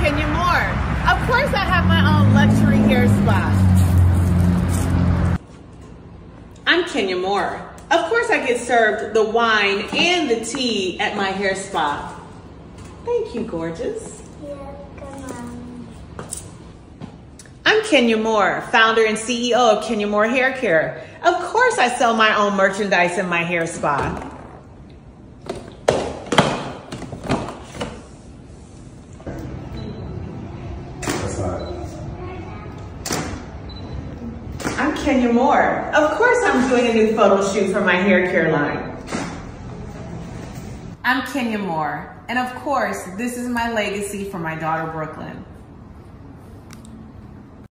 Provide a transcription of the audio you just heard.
Kenya Moore. Of course I have my own luxury hair spa. I'm Kenya Moore. Of course I get served the wine and the tea at my hair spa. Thank you, gorgeous. Yeah, come on. I'm Kenya Moore, founder and CEO of Kenya Moore Hair Care. Of course I sell my own merchandise in my hair spa. I'm Kenya Moore. Of course I'm doing a new photo shoot for my hair care line. I'm Kenya Moore. And of course, this is my legacy for my daughter, Brooklyn.